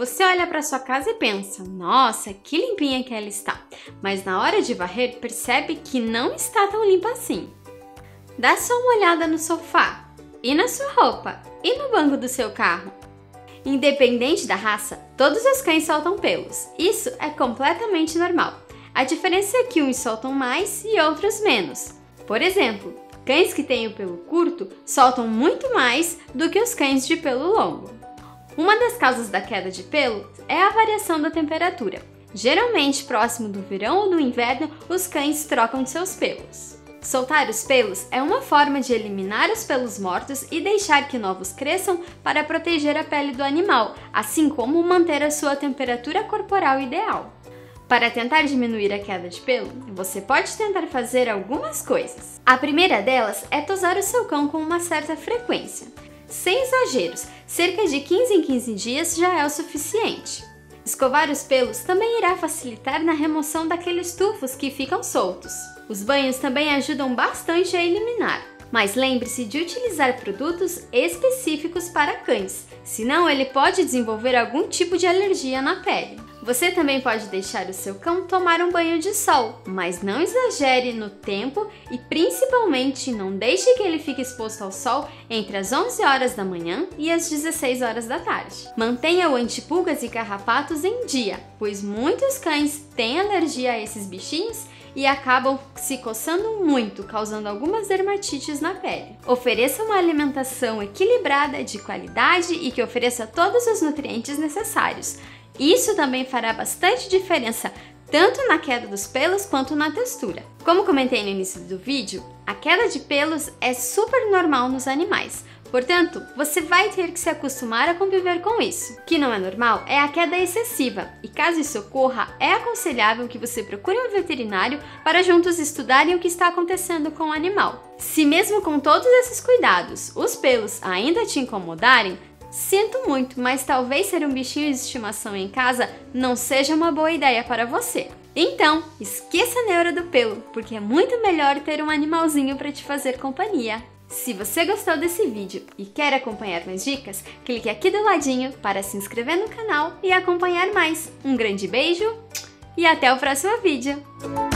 Você olha para sua casa e pensa, nossa, que limpinha que ela está, mas na hora de varrer percebe que não está tão limpa assim. Dá só uma olhada no sofá, e na sua roupa, e no banco do seu carro. Independente da raça, todos os cães soltam pelos. Isso é completamente normal. A diferença é que uns soltam mais e outros menos. Por exemplo, cães que têm o pelo curto soltam muito mais do que os cães de pelo longo. Uma das causas da queda de pelo é a variação da temperatura. Geralmente, próximo do verão ou do inverno, os cães trocam seus pelos. Soltar os pelos é uma forma de eliminar os pelos mortos e deixar que novos cresçam para proteger a pele do animal, assim como manter a sua temperatura corporal ideal. Para tentar diminuir a queda de pelo, você pode tentar fazer algumas coisas. A primeira delas é tosar o seu cão com uma certa frequência. Sem exageros, cerca de 15 em 15 dias já é o suficiente. Escovar os pelos também irá facilitar na remoção daqueles tufos que ficam soltos. Os banhos também ajudam bastante a eliminar, mas lembre-se de utilizar produtos específicos para cães, senão ele pode desenvolver algum tipo de alergia na pele. Você também pode deixar o seu cão tomar um banho de sol, mas não exagere no tempo e principalmente não deixe que ele fique exposto ao sol entre as 11 horas da manhã e as 16 horas da tarde. Mantenha o antipulgas e carrapatos em dia, pois muitos cães têm alergia a esses bichinhos e acabam se coçando muito, causando algumas dermatites na pele. Ofereça uma alimentação equilibrada, de qualidade e que ofereça todos os nutrientes necessários. Isso também fará bastante diferença, tanto na queda dos pelos quanto na textura. Como comentei no início do vídeo, a queda de pelos é super normal nos animais. Portanto, você vai ter que se acostumar a conviver com isso. O que não é normal é a queda excessiva, e caso isso ocorra, é aconselhável que você procure um veterinário para juntos estudarem o que está acontecendo com o animal. Se mesmo com todos esses cuidados, os pelos ainda te incomodarem, sinto muito, mas talvez ser um bichinho de estimação em casa não seja uma boa ideia para você. Então, esqueça a neura do pelo, porque é muito melhor ter um animalzinho para te fazer companhia. Se você gostou desse vídeo e quer acompanhar mais dicas, clique aqui do ladinho para se inscrever no canal e acompanhar mais. Um grande beijo e até o próximo vídeo!